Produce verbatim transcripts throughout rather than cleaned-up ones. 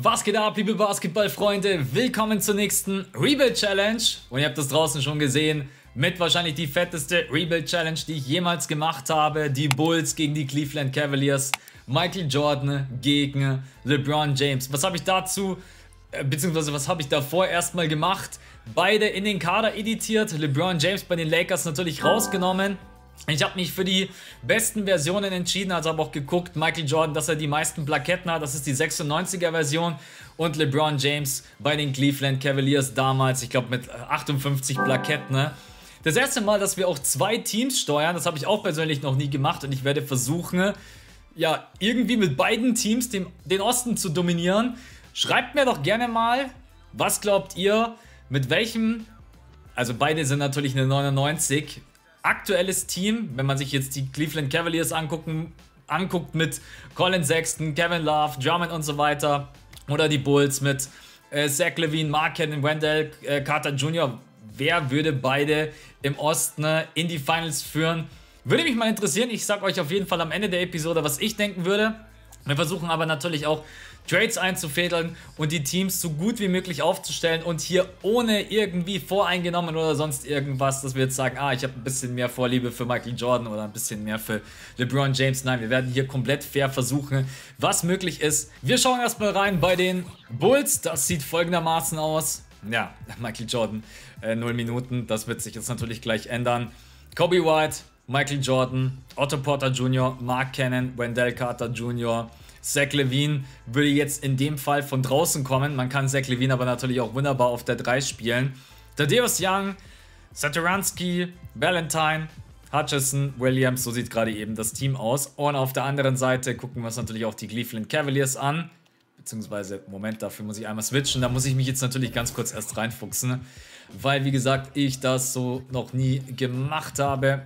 Was geht ab, liebe Basketballfreunde? Willkommen zur nächsten Rebuild Challenge. Und ihr habt das draußen schon gesehen, mit wahrscheinlich die fetteste Rebuild Challenge, die ich jemals gemacht habe. Die Bulls gegen die Cleveland Cavaliers. Michael Jordan gegen LeBron James. Was habe ich dazu, äh, beziehungsweise was habe ich davor erstmal gemacht? Beide in den Kader editiert. LeBron James bei den Lakers natürlich rausgenommen. Ich habe mich für die besten Versionen entschieden, also habe auch geguckt, Michael Jordan, dass er die meisten Plaketten hat, das ist die sechsundneunziger Version, und LeBron James bei den Cleveland Cavaliers damals, ich glaube mit achtundfünfzig Plaketten. Ne? Das erste Mal, dass wir auch zwei Teams steuern, das habe ich auch persönlich noch nie gemacht, und ich werde versuchen, ja, irgendwie mit beiden Teams den, den Osten zu dominieren. Schreibt mir doch gerne mal, was glaubt ihr, mit welchem, also beide sind natürlich eine neunundneunzig, aktuelles Team, wenn man sich jetzt die Cleveland Cavaliers angucken, anguckt mit Colin Sexton, Kevin Love, Drummond und so weiter, oder die Bulls mit äh, Zach LaVine, Mark Cannon, Wendell äh, Carter Junior Wer würde beide im Osten äh, in die Finals führen? Würde mich mal interessieren. Ich sage euch auf jeden Fall am Ende der Episode, was ich denken würde. Wir versuchen aber natürlich auch Trades einzufädeln und die Teams so gut wie möglich aufzustellen und hier ohne irgendwie voreingenommen oder sonst irgendwas, dass wir jetzt sagen, ah, ich habe ein bisschen mehr Vorliebe für Michael Jordan oder ein bisschen mehr für LeBron James. Nein, wir werden hier komplett fair versuchen, was möglich ist. Wir schauen erstmal rein bei den Bulls. Das sieht folgendermaßen aus. Ja, Michael Jordan, äh, null Minuten. Das wird sich jetzt natürlich gleich ändern. Kobe White, Michael Jordan, Otto Porter Junior, Mark Cannon, Wendell Carter Junior, Zach LaVine würde jetzt in dem Fall von draußen kommen. Man kann Zach LaVine aber natürlich auch wunderbar auf der drei spielen. Thaddeus Young, Satoransky, Valentine, Hutchison, Williams, so sieht gerade eben das Team aus. Und auf der anderen Seite gucken wir uns natürlich auch die Cleveland Cavaliers an. Beziehungsweise, Moment, dafür muss ich einmal switchen. Da muss ich mich jetzt natürlich ganz kurz erst reinfuchsen. Weil, wie gesagt, ich das so noch nie gemacht habe.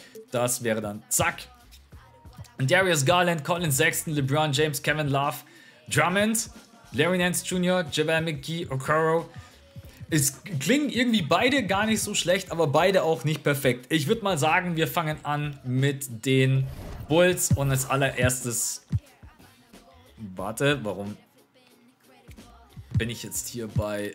Das wäre dann zack. Darius Garland, Colin Sexton, LeBron James, Kevin Love, Drummond, Larry Nance Junior, JaVale McGee, Okoro. Es klingen irgendwie beide gar nicht so schlecht, aber beide auch nicht perfekt. Ich würde mal sagen, wir fangen an mit den Bulls und als allererstes... Warte, warum bin ich jetzt hier bei...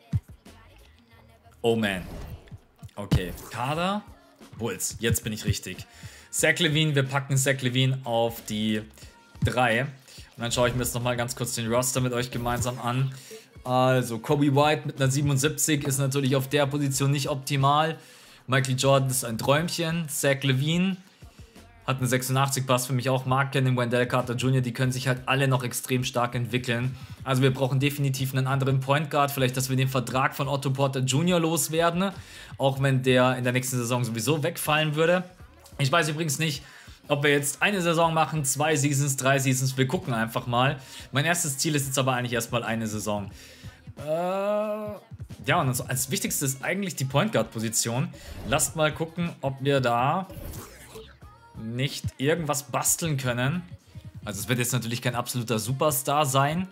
Oh man. Okay, Kader, Bulls, jetzt bin ich richtig. Zach LaVine, wir packen Zach LaVine auf die drei. Und dann schaue ich mir jetzt nochmal ganz kurz den Roster mit euch gemeinsam an. Also, Kobe White mit einer siebenundsiebzig ist natürlich auf der Position nicht optimal. Michael Jordan ist ein Träumchen. Zach LaVine hat eine sechsundachtzig, passt für mich auch. Mark Cannon, Wendell Carter Junior, die können sich halt alle noch extrem stark entwickeln. Also wir brauchen definitiv einen anderen Point Guard. Vielleicht, dass wir den Vertrag von Otto Porter Junior loswerden. Auch wenn der in der nächsten Saison sowieso wegfallen würde. Ich weiß übrigens nicht, ob wir jetzt eine Saison machen, zwei Seasons, drei Seasons. Wir gucken einfach mal. Mein erstes Ziel ist jetzt aber eigentlich erstmal eine Saison. Äh, ja, und als wichtigstes ist eigentlich die Point Guard Position. Lasst mal gucken, ob wir da nicht irgendwas basteln können. Also es wird jetzt natürlich kein absoluter Superstar sein.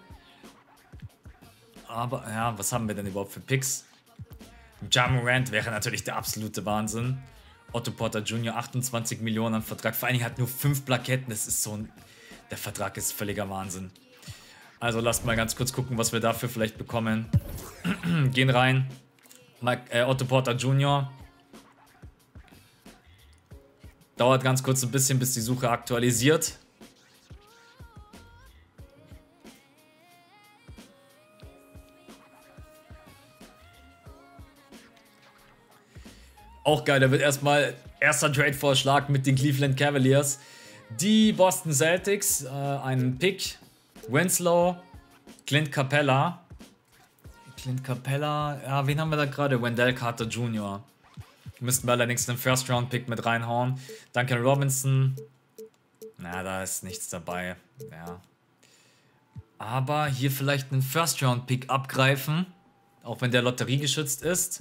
Aber ja, was haben wir denn überhaupt für Picks? Ja Morant wäre natürlich der absolute Wahnsinn. Otto Porter Junior, achtundzwanzig Millionen an Vertrag. Vor allen Dingen hat nur fünf Plaketten. Das ist so ein... Der Vertrag ist völliger Wahnsinn. Also lasst mal ganz kurz gucken, was wir dafür vielleicht bekommen. Gehen rein. Mike, äh, Otto Porter Junior Dauert ganz kurz ein bisschen, bis die Suche aktualisiert. Auch geil, da wird erstmal erster Trade-Vorschlag mit den Cleveland Cavaliers. Die Boston Celtics, äh, einen Pick. Winslow, Clint Capella. Clint Capella, ja, wen haben wir da gerade? Wendell Carter Junior Müssten wir allerdings einen First-Round-Pick mit reinhauen. Duncan Robinson. Na, da ist nichts dabei. Ja. Aber hier vielleicht einen First-Round-Pick abgreifen. Auch wenn der Lotterie geschützt ist.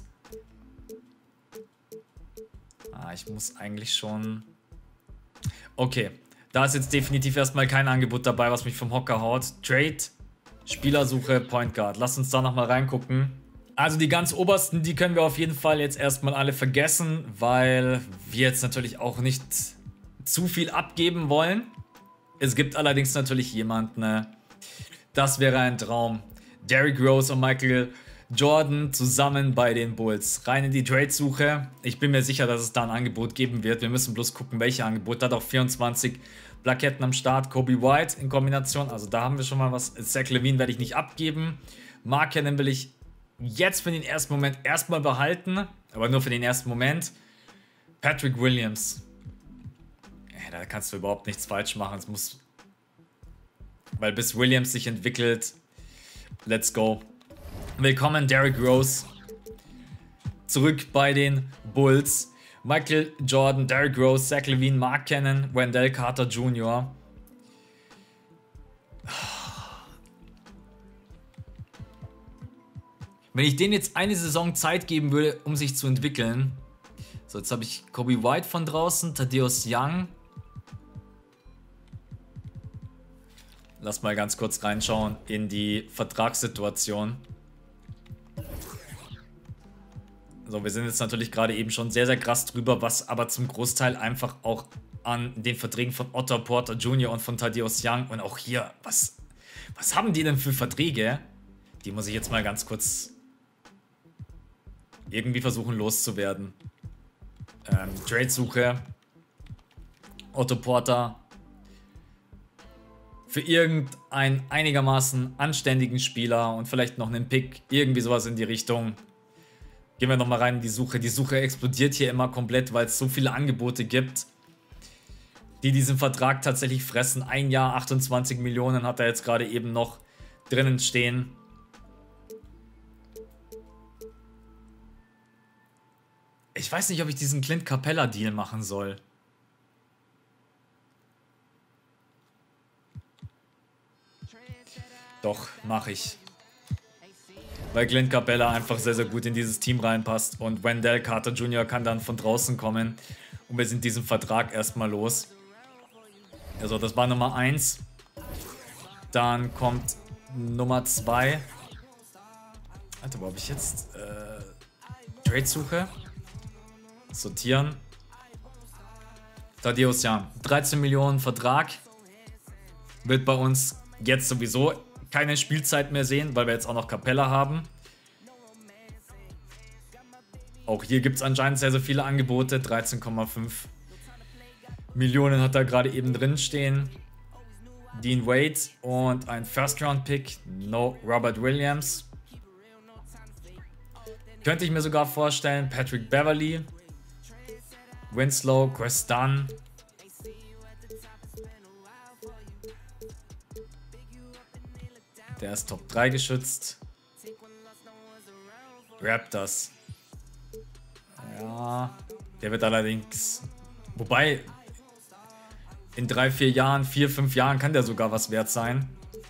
Ah, ich muss eigentlich schon... Okay, da ist jetzt definitiv erstmal kein Angebot dabei, was mich vom Hocker haut. Trade, Spielersuche, Point Guard. Lasst uns da nochmal reingucken. Also die ganz obersten, die können wir auf jeden Fall jetzt erstmal alle vergessen, weil wir jetzt natürlich auch nicht zu viel abgeben wollen. Es gibt allerdings natürlich jemanden, Das wäre ein Traum. Derrick Rose und Michael Jordan zusammen bei den Bulls. Rein in die Trade-Suche. Ich bin mir sicher, dass es da ein Angebot geben wird. Wir müssen bloß gucken, welche Angebot. Da hat auch vierundzwanzig Plaketten am Start. Kobe White in Kombination. Also da haben wir schon mal was. Zach LaVine werde ich nicht abgeben. Markkanen will ich jetzt für den ersten Moment erstmal behalten. Aber nur für den ersten Moment. Patrick Williams. Ja, da kannst du überhaupt nichts falsch machen. Es muss... Weil bis Williams sich entwickelt... Let's go. Willkommen, Derrick Rose. Zurück bei den Bulls. Michael Jordan, Derrick Rose, Zach LaVine, Markkanen, Wendell Carter Junior Wenn ich denen jetzt eine Saison Zeit geben würde, um sich zu entwickeln. So, jetzt habe ich Kobe White von draußen, Thaddeus Young. Lass mal ganz kurz reinschauen in die Vertragssituation. So, wir sind jetzt natürlich gerade eben schon sehr, sehr krass drüber, was aber zum Großteil einfach auch an den Verträgen von Otto Porter Junior und von Thaddeus Young und auch hier, was, was haben die denn für Verträge? Die muss ich jetzt mal ganz kurz irgendwie versuchen loszuwerden. Ähm, Trade-Suche. Otto Porter. Für irgendeinen einigermaßen anständigen Spieler und vielleicht noch einen Pick, irgendwie sowas in die Richtung. Gehen wir nochmal rein in die Suche. Die Suche explodiert hier immer komplett, weil es so viele Angebote gibt, die diesen Vertrag tatsächlich fressen. Ein Jahr, achtundzwanzig Millionen hat er jetzt gerade eben noch drinnen stehen. Ich weiß nicht, ob ich diesen Clint Capella-Deal machen soll. Doch, mache ich. Weil Clint Capella einfach sehr, sehr gut in dieses Team reinpasst. Und Wendell Carter Junior kann dann von draußen kommen. Und wir sind diesen Vertrag erstmal los. Also das war Nummer eins. Dann kommt Nummer zwei. Alter, wo habe ich jetzt? Äh, Trade-Suche. Sortieren. Thaddeus Young. dreizehn Millionen Vertrag. Wird bei uns jetzt sowieso keine Spielzeit mehr sehen, weil wir jetzt auch noch Capella haben. Auch hier gibt es anscheinend sehr, sehr viele Angebote. dreizehn Komma fünf Millionen hat er gerade eben drin stehen. Dean Wade und ein First-Round-Pick. No Robert Williams. Könnte ich mir sogar vorstellen. Patrick Beverley. Winslow, Chris Dunn. Der ist Top drei geschützt. Raptors. Ja, der wird allerdings... Wobei, in drei, vier Jahren, vier, fünf Jahren kann der sogar was wert sein.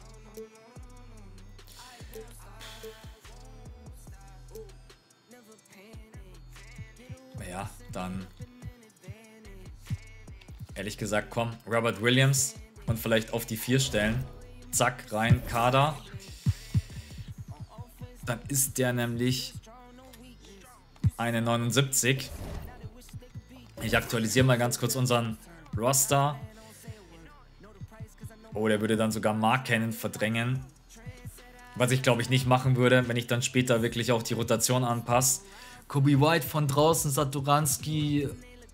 Ja, dann... Ehrlich gesagt, komm, Robert Williams und vielleicht auf die vier stellen. Zack, rein, Kader. Dann ist der nämlich eine neunundsiebzig. Ich aktualisiere mal ganz kurz unseren Roster. Oh, der würde dann sogar Markkanen verdrängen. Was ich glaube ich nicht machen würde, wenn ich dann später wirklich auch die Rotation anpasse. Kobe White von draußen, Satoranski.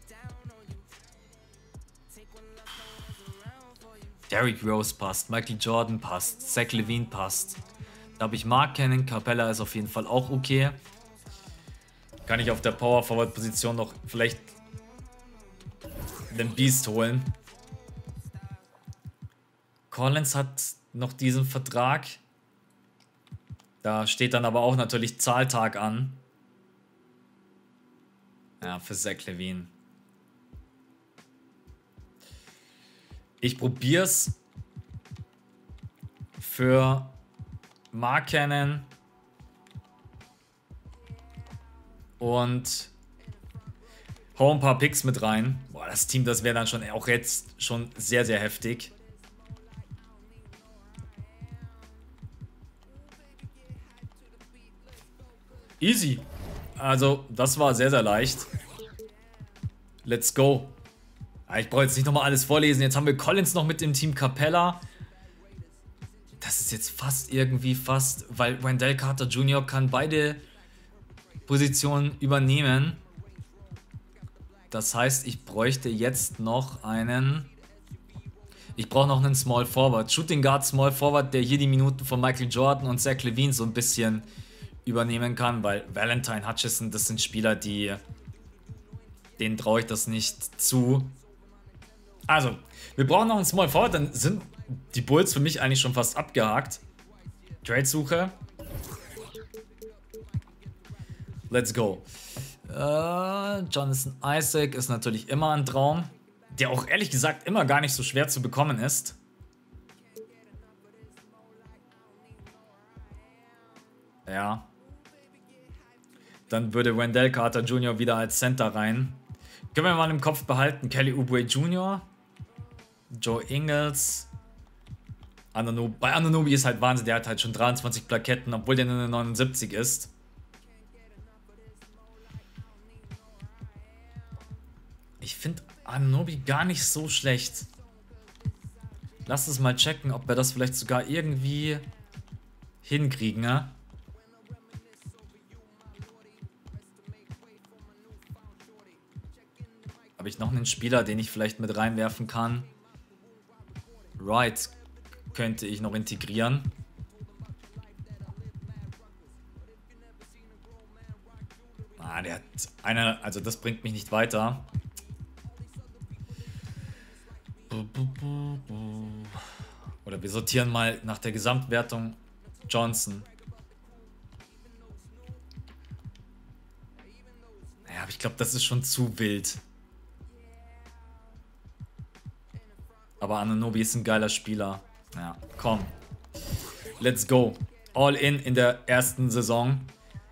Derrick Rose passt, Michael Jordan passt, Zach LaVine passt. Da habe ich Markkanen, Capella ist auf jeden Fall auch okay. Kann ich auf der Power Forward Position noch vielleicht den Beast holen. Collins hat noch diesen Vertrag. Da steht dann aber auch natürlich Zahltag an. Ja, für Zach LaVine. Ich probiere es für Markkanen und hau ein paar Picks mit rein. Boah, das Team, das wäre dann schon auch jetzt schon sehr, sehr heftig. Easy. Also, das war sehr, sehr leicht. Let's go. Ich brauche jetzt nicht nochmal alles vorlesen. Jetzt haben wir Collins noch mit dem Team Capella. das ist jetzt fast irgendwie fast, weil Wendell Carter Junior kann beide Positionen übernehmen. Das heißt, ich bräuchte jetzt noch einen... Ich brauche noch einen Small Forward. Shooting Guard, Small Forward, der hier die Minuten von Michael Jordan und Zach LaVine so ein bisschen übernehmen kann, weil Valentine, Hutchison, das sind Spieler, die... denen traue ich das nicht zu. Also, wir brauchen noch einen Small Forward, dann sind die Bulls für mich eigentlich schon fast abgehakt. Trade-Suche. Let's go. Äh, Jonathan Isaac ist natürlich immer ein Traum, der auch ehrlich gesagt immer gar nicht so schwer zu bekommen ist. Ja. Dann würde Wendell Carter Junior wieder als Center rein. Können wir mal im Kopf behalten. Kelly Oubre Junior Joe Ingles. Anunoby. Bei Anunoby ist halt Wahnsinn, der hat halt schon dreiundzwanzig Plaketten, obwohl der nur eine neunundsiebzig ist. Ich finde Anunoby gar nicht so schlecht. Lass uns mal checken, ob wir das vielleicht sogar irgendwie hinkriegen, ne? Habe ich noch einen Spieler, den ich vielleicht mit reinwerfen kann? Right könnte ich noch integrieren. Ah, der hat eine, also das bringt mich nicht weiter. Oder wir sortieren mal nach der Gesamtwertung Johnson. Naja, aber ich glaube, das ist schon zu wild. Aber Anunoby ist ein geiler Spieler. Ja, komm. Let's go. All in in der ersten Saison.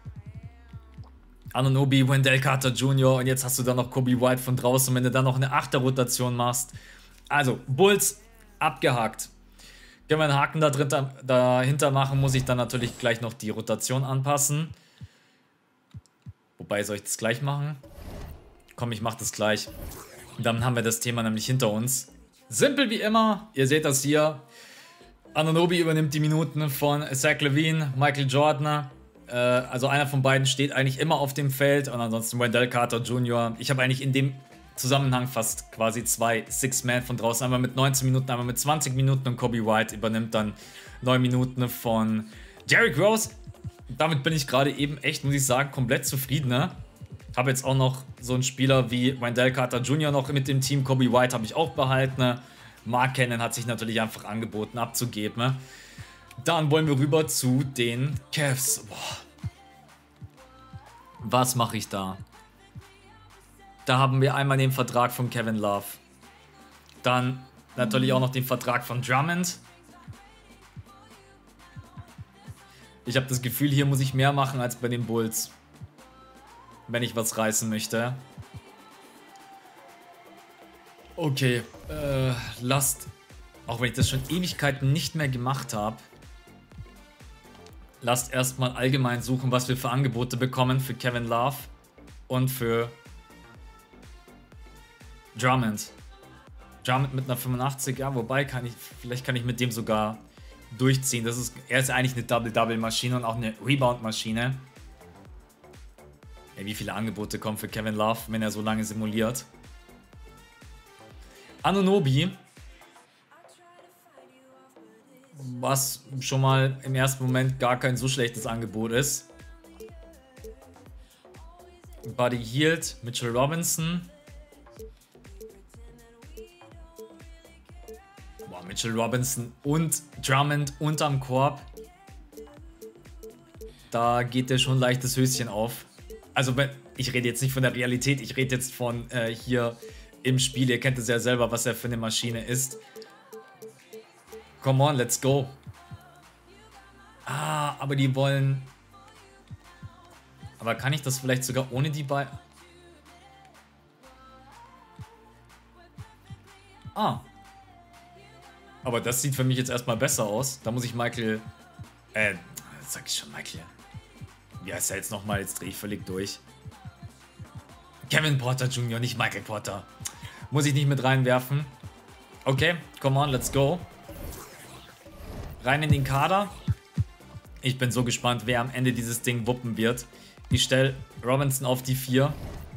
Anunoby, Wendell Carter Junior und jetzt hast du da noch Kobe White von draußen, wenn du dann noch eine Achter-Rotation machst. Also, Bulls abgehakt. Können wir einen Haken da drin, dahinter machen, muss ich dann natürlich gleich noch die Rotation anpassen. Wobei, soll ich das gleich machen? Komm, ich mach das gleich. Dann haben wir das Thema nämlich hinter uns. Simpel wie immer, ihr seht das hier. Anunoby übernimmt die Minuten von Zach LaVine, Michael Jordan. Äh, also einer von beiden steht eigentlich immer auf dem Feld. Und ansonsten Wendell Carter Junior Ich habe eigentlich in dem Zusammenhang fast quasi zwei Six-Man von draußen. Einmal mit neunzehn Minuten, einmal mit zwanzig Minuten. Und Kobe White übernimmt dann neun Minuten von Derrick Rose. Damit bin ich gerade eben echt, muss ich sagen, komplett zufrieden. Ne? Habe jetzt auch noch so einen Spieler wie Wendell Carter Junior noch mit dem Team. Kobe White habe ich auch behalten. Ne? Mark Cannon hat sich natürlich einfach angeboten abzugeben. Ne? Dann wollen wir rüber zu den Cavs. Boah. Was mache ich da? Da haben wir einmal den Vertrag von Kevin Love. Dann natürlich auch noch den Vertrag von Drummond. Ich habe das Gefühl, hier muss ich mehr machen als bei den Bulls. Wenn ich was reißen möchte. Okay, äh, lasst, auch wenn ich das schon Ewigkeiten nicht mehr gemacht habe, lasst erstmal allgemein suchen, was wir für Angebote bekommen für Kevin Love und für Drummond. Drummond mit einer fünfundachtzig, ja, wobei kann ich, vielleicht kann ich mit dem sogar durchziehen. Das ist, er ist eigentlich eine Double-Double-Maschine und auch eine Rebound-Maschine. Ja, wie viele Angebote kommen für Kevin Love, wenn er so lange simuliert? Anunoby, was schon mal im ersten Moment gar kein so schlechtes Angebot ist. Buddy Hield, Mitchell Robinson. Boah, Mitchell Robinson und Drummond unterm Korb. Da geht der schon leichtes Höschen auf. Also ich rede jetzt nicht von der Realität, ich rede jetzt von äh, hier im Spiel. Ihr kennt es ja selber, was er für eine Maschine ist. Come on, let's go. Ah, aber die wollen... Aber kann ich das vielleicht sogar ohne die beiden... Ah. Aber das sieht für mich jetzt erstmal besser aus. Da muss ich Michael... Äh, sag ich schon Michael. Wie heißt er jetzt nochmal? Jetzt drehe ich völlig durch. Kevin Porter Junior, nicht Michael Porter. Muss ich nicht mit reinwerfen. Okay, come on, let's go. rein in den Kader. Ich bin so gespannt, wer am Ende dieses Ding wuppen wird. Ich stelle Robinson auf die vier.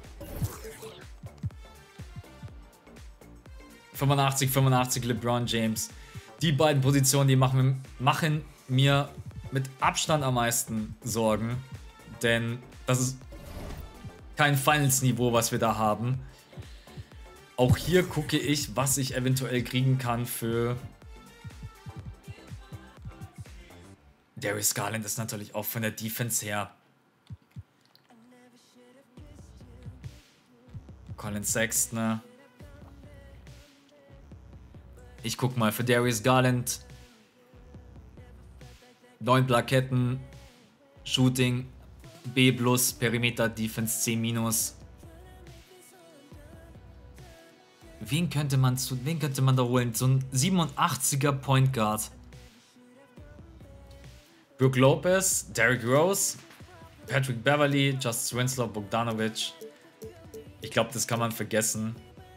fünfundachtzig, fünfundachtzig LeBron James. Die beiden Positionen, die machen, machen mir mit Abstand am meisten Sorgen. Denn das ist kein Finals-Niveau, was wir da haben. Auch hier gucke ich, was ich eventuell kriegen kann für... Darius Garland ist natürlich auch von der Defense her. Colin Sexton. Ich guck mal für Darius Garland. neun Plaketten. Shooting B plus, Perimeter Defense C minus. Wen könnte man zu, wen könnte man da holen? So ein siebenundachtziger Point Guard. Brook Lopez, Derrick Rose, Patrick Beverly, Justice Winslow, Bogdanovic. Ich glaube, das kann man vergessen.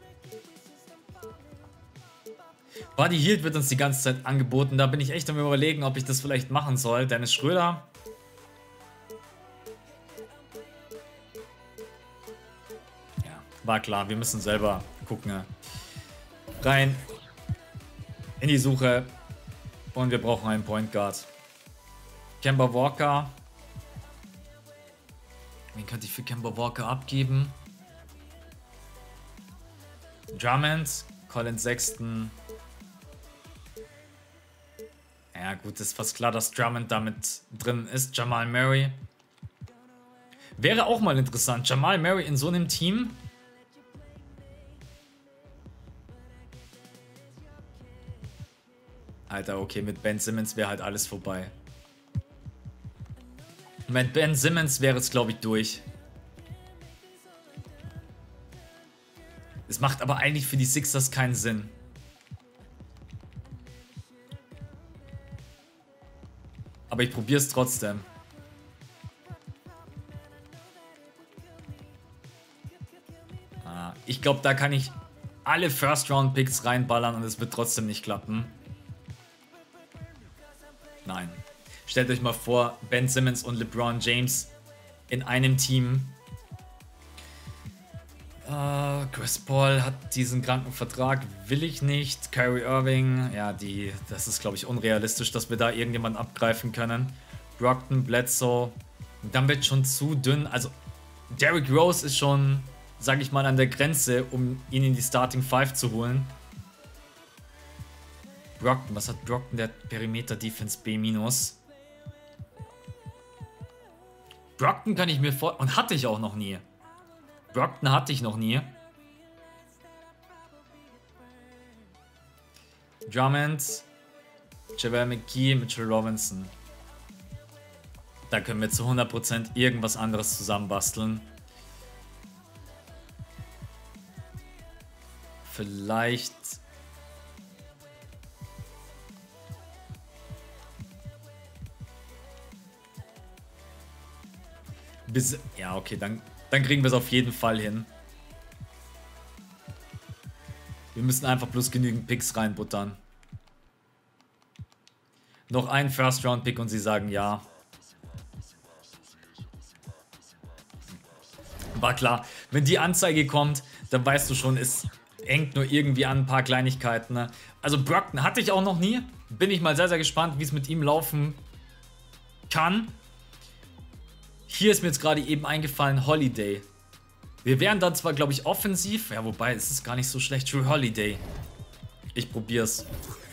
Buddy Hield wird uns die ganze Zeit angeboten. Da bin ich echt am Überlegen, ob ich das vielleicht machen soll. Dennis Schröder. Ja, war klar. Wir müssen selber gucken. Rein in die Suche. Und wir brauchen einen Point Guard. Kemba Walker. Wen könnte ich für Kemba Walker abgeben? Drummond, Colin Sexton. Ja gut, ist fast klar, dass Drummond damit drin ist. Jamal Murray. Wäre auch mal interessant. Jamal Murray in so einem Team. Alter, okay, mit Ben Simmons wäre halt alles vorbei. Mit Ben Simmons wäre es, glaube ich, durch. Es macht aber eigentlich für die Sixers keinen Sinn. Aber ich probiere es trotzdem. Ah, ich glaube, da kann ich alle First-Round-Picks reinballern und es wird trotzdem nicht klappen. Nein. Stellt euch mal vor, Ben Simmons und LeBron James in einem Team. Uh, Chris Paul hat diesen kranken Vertrag, will ich nicht. Kyrie Irving, ja, die, das ist, glaube ich, unrealistisch, dass wir da irgendjemanden abgreifen können. Brockton, Bledsoe, dann wird schon zu dünn. Also, Derrick Rose ist schon, sage ich mal, an der Grenze, um ihn in die Starting Five zu holen. Brockton, was hat Brockton? Der Perimeter Defense B minus. Brockton kann ich mir vor... Und hatte ich auch noch nie. Brockton hatte ich noch nie. Drummond, JaVale McGee, Mitchell Robinson. Da können wir zu hundert Prozent irgendwas anderes zusammenbasteln. Vielleicht... Bis, ja, okay, dann, dann kriegen wir es auf jeden Fall hin. Wir müssen einfach bloß genügend Picks reinbuttern. Noch ein First-Round-Pick und sie sagen ja. War klar, wenn die Anzeige kommt, dann weißt du schon, es hängt nur irgendwie an ein paar Kleinigkeiten. Ne? Also Brockton hatte ich auch noch nie. Bin ich mal sehr, sehr gespannt, wie es mit ihm laufen kann. Hier ist mir jetzt gerade eben eingefallen, Holiday. Wir wären dann zwar, glaube ich, offensiv. Ja, wobei, es ist gar nicht so schlecht. Drew Holiday. Ich probier's.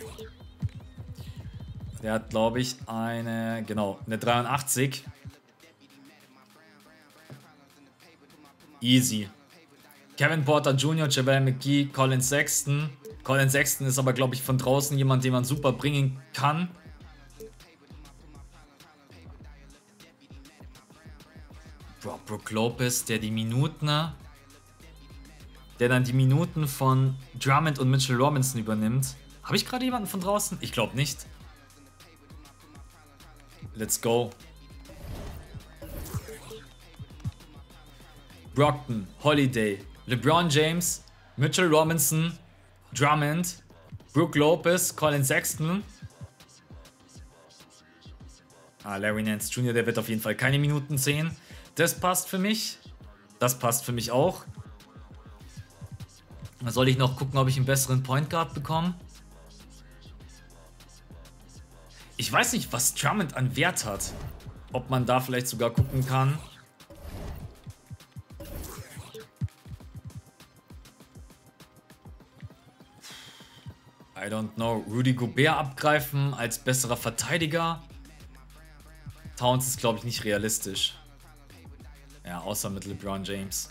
Der hat, glaube ich, eine, genau, eine dreiundachtzig. Easy. Kevin Porter Junior, JaVale McGee, Colin Sexton. Colin Sexton ist aber, glaube ich, von draußen jemand, den man super bringen kann. Brook Lopez, der die Minuten, der dann die Minuten von Drummond und Mitchell Robinson übernimmt. Habe ich gerade jemanden von draußen? Ich glaube nicht. Let's go. Brockton, Holiday, LeBron James, Mitchell Robinson, Drummond, Brook Lopez, Colin Sexton. Ah, Larry Nance Junior, der wird auf jeden Fall keine Minuten sehen. Das passt für mich. Das passt für mich auch. Soll ich noch gucken, ob ich einen besseren Point Guard bekomme? Ich weiß nicht, was Drummond an Wert hat. Ob man da vielleicht sogar gucken kann. I don't know. Rudy Gobert abgreifen als besserer Verteidiger. Towns ist, glaube ich, nicht realistisch. Ja, außer mit LeBron James.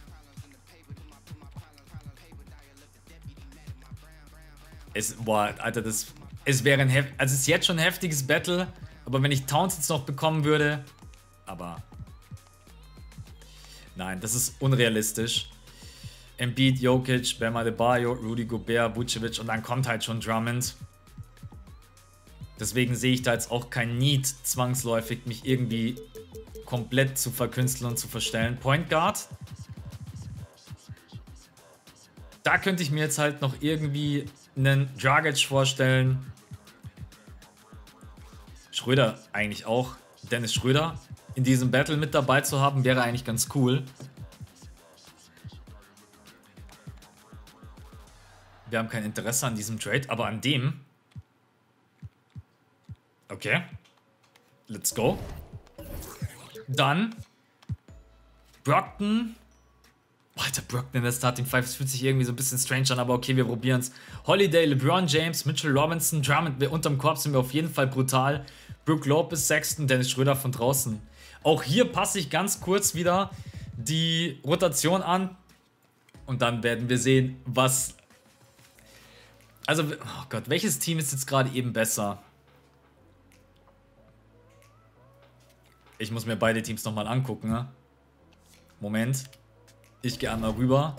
Es, boah, Alter, das... Es wäre ein... Hef also es ist jetzt schon ein heftiges Battle. Aber wenn ich Towns jetzt noch bekommen würde... Aber... Nein, das ist unrealistisch. Embiid, Jokic, Bam Adebayo, Rudy Gobert, Vucevic und dann kommt halt schon Drummond. Deswegen sehe ich da jetzt auch kein Need zwangsläufig, mich irgendwie komplett zu verkünsteln und zu verstellen. Point Guard. Da könnte ich mir jetzt halt noch irgendwie einen Dragic vorstellen. Schröder eigentlich auch. Dennis Schröder in diesem Battle mit dabei zu haben, wäre eigentlich ganz cool. Wir haben kein Interesse an diesem Trade, aber an dem. Okay. Let's go. Dann Brockton. Alter, Brockton in der Starting Five. Das fühlt sich irgendwie so ein bisschen strange an, aber okay, wir probieren es. Holiday, LeBron James, Mitchell Robinson, Drummond. Unterm Korb sind wir auf jeden Fall brutal. Brook Lopez, Sexton, Dennis Schröder von draußen. Auch hier passe ich ganz kurz wieder die Rotation an. Und dann werden wir sehen, was... Also, oh Gott, welches Team ist jetzt gerade eben besser? Ich muss mir beide Teams nochmal angucken, ne? Moment. Ich gehe einmal rüber.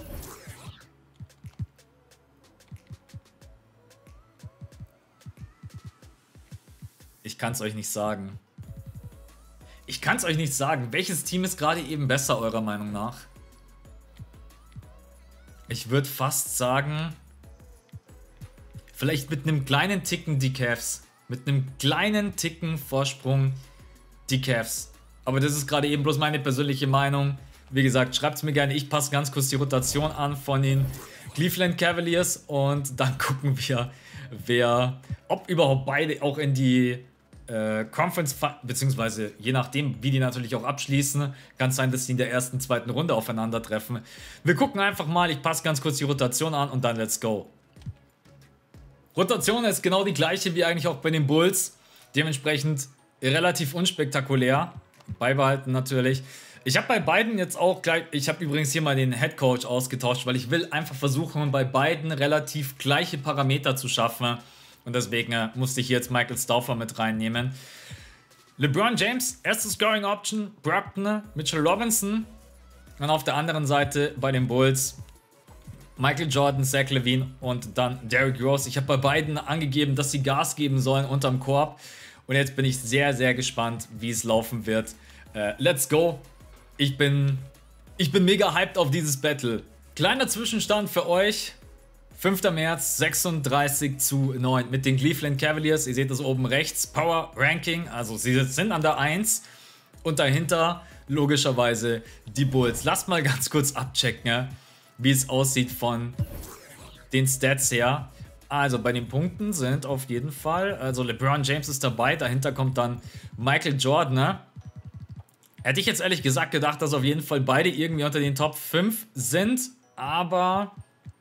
Ich kann es euch nicht sagen. Ich kann es euch nicht sagen. Welches Team ist gerade eben besser, eurer Meinung nach? Ich würde fast sagen... Vielleicht mit einem kleinen Ticken die Cavs. Mit einem kleinen Ticken Vorsprung die Cavs. Aber das ist gerade eben bloß meine persönliche Meinung. Wie gesagt, schreibt es mir gerne. Ich passe ganz kurz die Rotation an von den Cleveland Cavaliers. Und dann gucken wir, wer, ob überhaupt beide auch in die äh, Conference, beziehungsweise je nachdem, wie die natürlich auch abschließen, kann es sein, dass die in der ersten, zweiten Runde aufeinandertreffen. Wir gucken einfach mal. Ich passe ganz kurz die Rotation an und dann let's go. Rotation ist genau die gleiche wie eigentlich auch bei den Bulls. Dementsprechend relativ unspektakulär. Beibehalten natürlich. Ich habe bei beiden jetzt auch gleich... Ich habe übrigens hier mal den Headcoach ausgetauscht, weil ich will einfach versuchen, bei beiden relativ gleiche Parameter zu schaffen. Und deswegen äh, musste ich hier jetzt Michael Stauffer mit reinnehmen. LeBron James, erste Scoring Option. Brockton, Mitchell Robinson. Und auf der anderen Seite bei den Bulls... Michael Jordan, Zach LaVine und dann Derrick Rose. Ich habe bei beiden angegeben, dass sie Gas geben sollen unterm Korb. Und jetzt bin ich sehr, sehr gespannt, wie es laufen wird. Äh, let's go. Ich bin, ich bin mega hyped auf dieses Battle. Kleiner Zwischenstand für euch. fünfter März, sechsunddreißig zu neun mit den Cleveland Cavaliers. Ihr seht das oben rechts. Power Ranking. Also sie sind an der eins. Und dahinter logischerweise die Bulls. Lasst mal ganz kurz abchecken, ja, wie es aussieht von den Stats her. Also bei den Punkten sind auf jeden Fall, also LeBron James ist dabei, dahinter kommt dann Michael Jordan. Ne? Hätte ich jetzt ehrlich gesagt gedacht, dass auf jeden Fall beide irgendwie unter den Top fünf sind, aber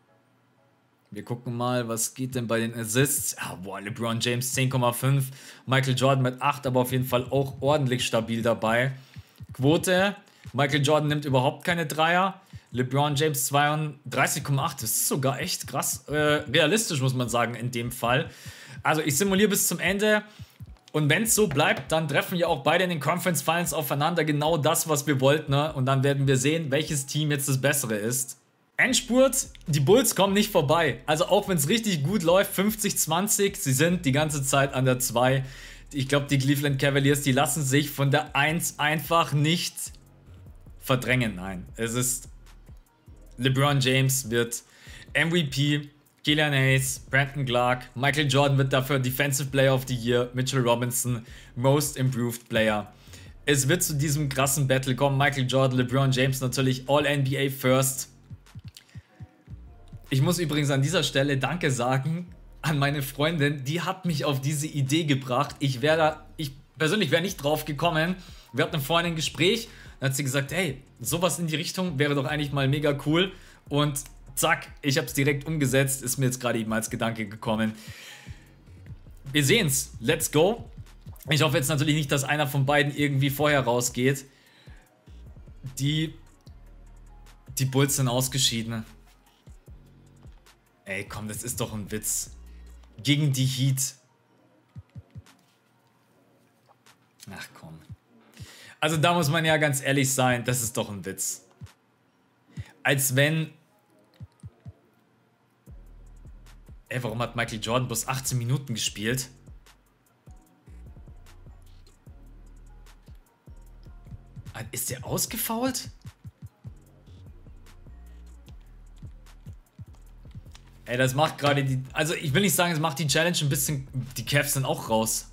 wir gucken mal, was geht denn bei den Assists. Ah, boah, LeBron James zehn Komma fünf, Michael Jordan mit acht, aber auf jeden Fall auch ordentlich stabil dabei. Quote, Michael Jordan nimmt überhaupt keine Dreier. LeBron James zweiunddreißig Komma acht, das ist sogar echt krass äh, realistisch, muss man sagen, in dem Fall. Also ich simuliere bis zum Ende und wenn es so bleibt, dann treffen ja auch beide in den Conference Finals aufeinander, genau das, was wir wollten, ne? Und dann werden wir sehen, welches Team jetzt das Bessere ist. Endspurt, die Bulls kommen nicht vorbei, also auch wenn es richtig gut läuft, fünfzig zwanzig, sie sind die ganze Zeit an der zwei. Ich glaube, die Cleveland Cavaliers, die lassen sich von der eins einfach nicht verdrängen, nein, es ist... LeBron James wird M V P, Killian Hayes, Brandon Clark, Michael Jordan wird dafür Defensive Player of the Year, Mitchell Robinson, Most Improved Player. Es wird zu diesem krassen Battle kommen. Michael Jordan, LeBron James natürlich All N B A First. Ich muss übrigens an dieser Stelle Danke sagen an meine Freundin. Die hat mich auf diese Idee gebracht. Ich wäre da, ich persönlich wäre nicht drauf gekommen. Wir hatten vorhin ein Gespräch. Dann hat sie gesagt, hey, sowas in die Richtung wäre doch eigentlich mal mega cool. Und zack, ich habe es direkt umgesetzt. Ist mir jetzt gerade eben als Gedanke gekommen. Wir sehen's. Let's go. Ich hoffe jetzt natürlich nicht, dass einer von beiden irgendwie vorher rausgeht. Die, die Bulls sind ausgeschieden. Ey, komm, das ist doch ein Witz. Gegen die Heat. Ach komm. Also da muss man ja ganz ehrlich sein, das ist doch ein Witz. Als wenn... Ey, warum hat Michael Jordan bloß achtzehn Minuten gespielt? Ist der ausgefoult? Ey, das macht gerade die... Also ich will nicht sagen, es macht die Challenge ein bisschen... Die Cavs sind auch raus.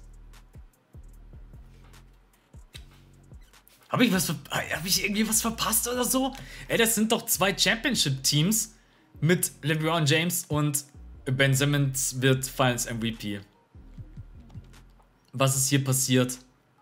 Habe ich was... Habe ich irgendwie was verpasst oder so? Ey, das sind doch zwei Championship-Teams mit LeBron James und Ben Simmons wird Finals M V P. Was ist hier passiert?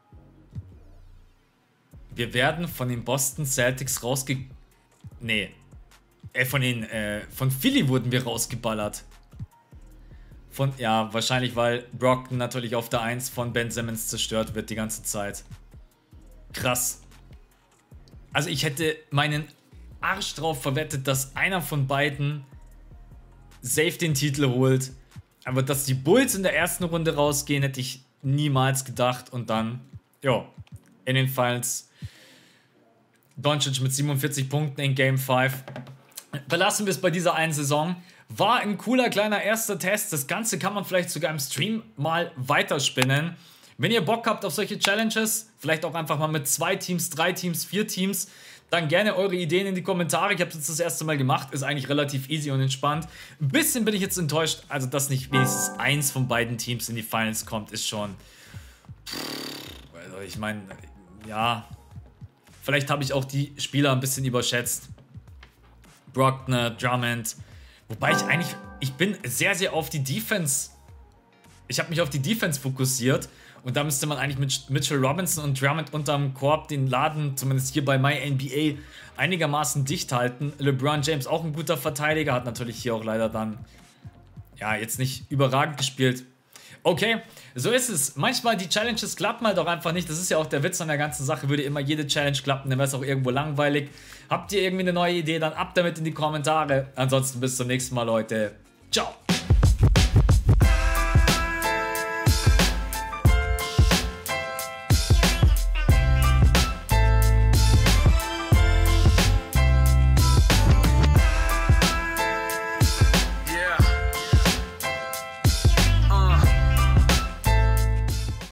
Wir werden von den Boston Celtics rausge... Nee. Äh, von den, äh, von Philly wurden wir rausgeballert. Von, ja, wahrscheinlich, weil Brockton natürlich auf der eins von Ben Simmons zerstört wird die ganze Zeit. Krass. Also ich hätte meinen Arsch drauf verwettet, dass einer von beiden safe den Titel holt. Aber dass die Bulls in der ersten Runde rausgehen, hätte ich niemals gedacht. Und dann, ja, in den Finals Doncic mit siebenundvierzig Punkten in Game fünf. Belassen wir es bei dieser einen Saison. War ein cooler kleiner erster Test. Das Ganze kann man vielleicht sogar im Stream mal weiterspinnen. Wenn ihr Bock habt auf solche Challenges, vielleicht auch einfach mal mit zwei Teams, drei Teams, vier Teams, dann gerne eure Ideen in die Kommentare. Ich habe es jetzt das erste Mal gemacht. Ist eigentlich relativ easy und entspannt. Ein bisschen bin ich jetzt enttäuscht. Also, dass nicht wenigstens eins von beiden Teams in die Finals kommt, ist schon... Also, ich meine, ja... Vielleicht habe ich auch die Spieler ein bisschen überschätzt. Brockner, Drummond. Wobei ich eigentlich... Ich bin sehr, sehr auf die Defense... Ich habe mich auf die Defense fokussiert. Und da müsste man eigentlich mit Mitchell Robinson und Drummond unterm Korb den Laden, zumindest hier bei MyNBA, einigermaßen dicht halten. LeBron James auch ein guter Verteidiger. Hat natürlich hier auch leider dann... Ja, jetzt nicht überragend gespielt. Okay, so ist es. Manchmal die Challenges klappen halt auch einfach nicht. Das ist ja auch der Witz an der ganzen Sache. Würde immer jede Challenge klappen, dann wäre es auch irgendwo langweilig. Habt ihr irgendwie eine neue Idee, dann ab damit in die Kommentare. Ansonsten bis zum nächsten Mal, Leute. Ciao.